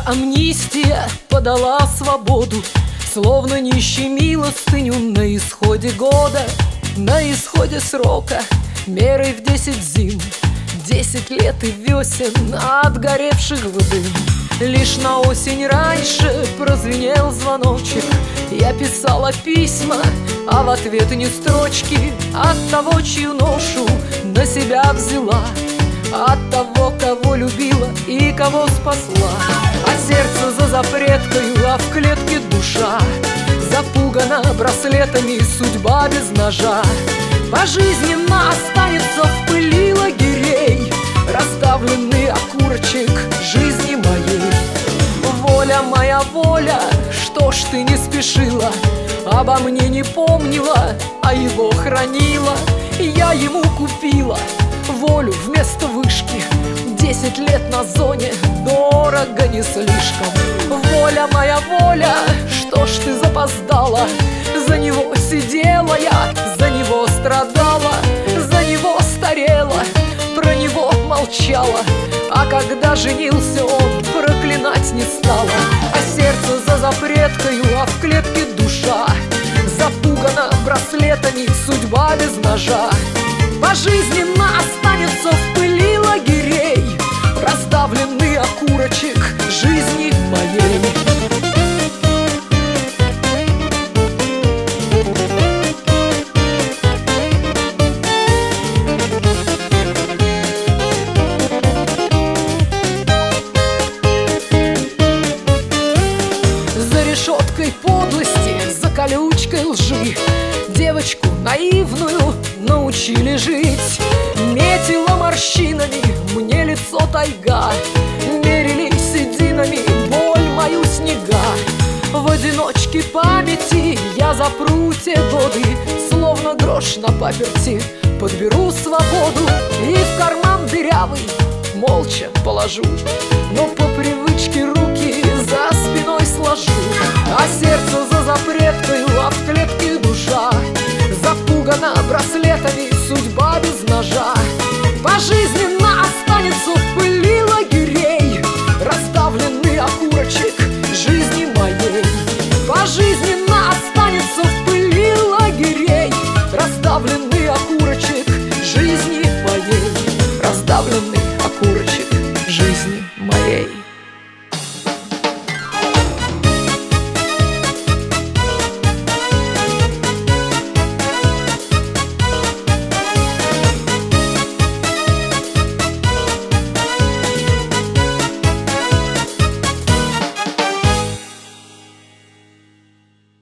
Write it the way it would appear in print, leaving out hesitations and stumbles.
Амнистия подала свободу, словно нищий милостыню на исходе года, на исходе срока, мерой в 10 зим, 10 лет и весен, отгоревших в дым. Лишь на осень раньше прозвенел звоночек, я писала письма, а в ответ не строчки. От того, чью ношу на себя взяла, от того, кого любила и кого спасла. А сердце за запреткою, а в клетке душа запугана браслетами, судьба без ножа. Пожизненно останется в пыли лагерей расставленный окурочек жизни моей. Воля моя, воля, что ж ты не спешила, обо мне не помнила, а его хранила. Я ему купила волю вместо вышки, 10 лет на зоне, дорого не слишком. Воля моя, воля, что ж ты запоздала, за него сидела я, за него страдала, за него старела, про него молчала. А когда женился он, проклинать не стала. А сердце за запреткою, а в клетке душа запугана браслетами, судьба без ножа. Пожизненно останется в пыли лагерей раздавленный окурочек жизни моей. За решеткой подлости, за колючкой лжи девочку наивную научили жить. Метила морщинами мне лицо тайга, мерили сединами боль мою снега. В одиночке памяти я запру те годы, словно грош на паперти подберу свободу и в карман дырявый молча положу, но по привычке руки за спиной сложу. А сердце за запреткой,